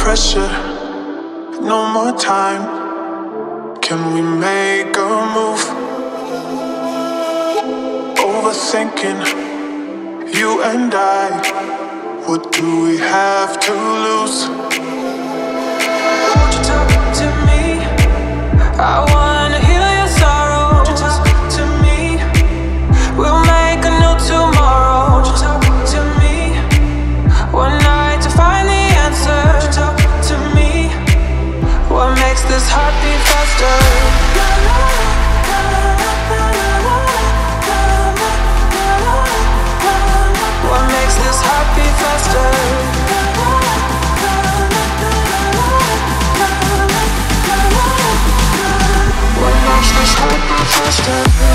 pressure, no more time. Can we make a move? Overthinking, you and I. What do we have to lose? Won't you talk to me? I wanna heal your sorrow. Won't you talk to me? We'll make a new tomorrow. Won't you talk to me? One night to find the answer. Won't you talk to me? What makes this heart beat faster? What makes this heart beat faster? What makes this heart beat faster?